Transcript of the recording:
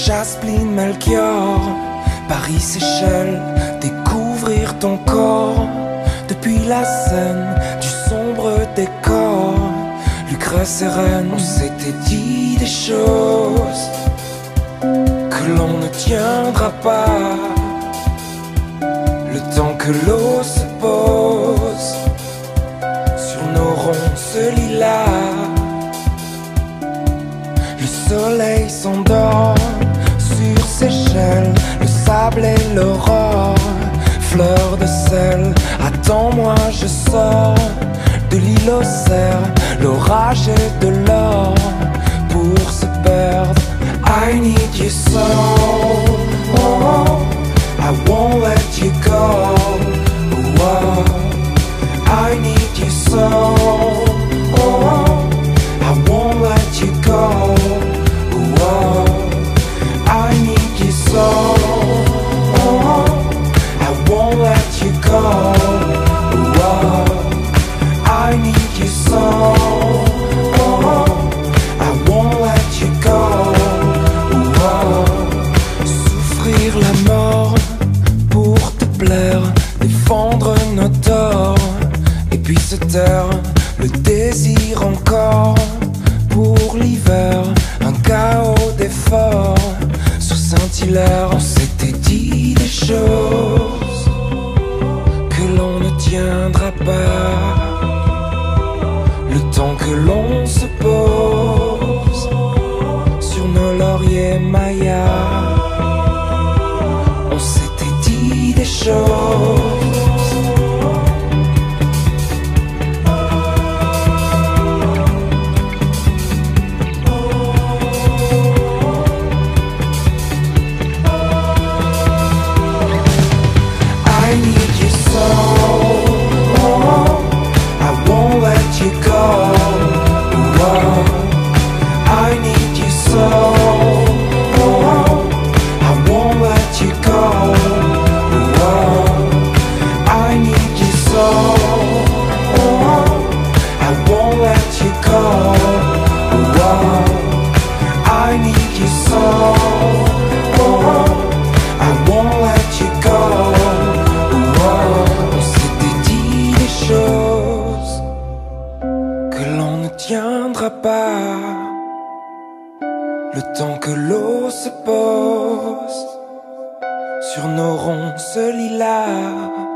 Jasmine, Melchior, Paris, Seychelles, découvrir ton corps. Depuis la scène du sombre décor, Lucrèce et Reine, on s'était dit des choses que l'on ne tiendra pas. Le temps que l'eau se pose sur nos ronces lilas, le soleil s'endort sur Seychelles, le sable et l'aurore. Fleur de sel, attends-moi, je sors de l'île aux cerfs, l'orage et de l'or pour se perdre. I need you so, oh, I won't let you go. Oh, I need you so, oh, I won't let you go. Oh, I need you so, oh, I won't let you go. Oh, I need you so, oh, I won't let you go. Oh, souffrir la mort pour te plaire, défendre nos torts, et puis se taire, le désir encore pour l'hiver, un chaos d'efforts sur Saint-Hilaire. On s'était dit des choses que l'on ne tiendra pas. Le temps que l'on se pose sur nos lauriers mayas, on s'était dit des choses. Pas le temps que l'eau se pose sur nos ronces lilas.